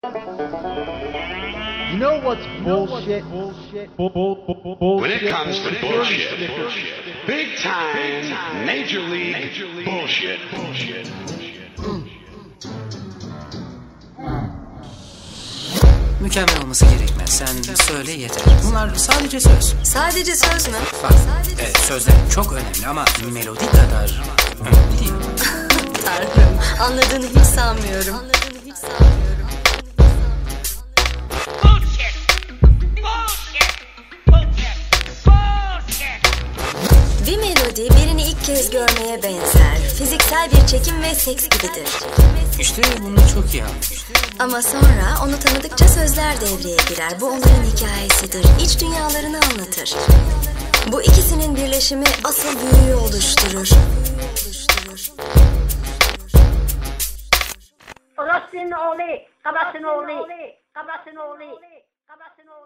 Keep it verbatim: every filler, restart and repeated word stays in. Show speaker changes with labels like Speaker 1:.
Speaker 1: You know what's bullshit? Bullshit. Bull, bull, bull, bull,
Speaker 2: when it comes to bullshit, big time, major league bullshit. Bullshit.
Speaker 3: Mükemmel olması gerekmez. Sen söyle yeter. Bunlar sadece söz.
Speaker 4: Sadece söz mü?
Speaker 3: Bak, evet, sözler çok önemli ama melodi kadar önemli değil.
Speaker 4: Tanrım, anladığını hiç sanmıyorum. Anladığını hiç sanmıyorum.
Speaker 5: Bullshit! Bullshit! Bullshit! Bullshit!
Speaker 4: Bir melodi birini ilk kez görmeye benzer. Fiziksel bir çekim ve seks gibidir.
Speaker 3: İşte bunu çok iyi anlamış.
Speaker 4: Ama sonra onu tanıdıkça sözler devreye girer. Bu onların hikayesidir. İç dünyalarını anlatır. Bu ikisinin birleşimi asıl büyüyü oluşturur.
Speaker 5: Orospu'nun oğlu, kabasın oğlu, kabasın oğlu, kabasın oğlu.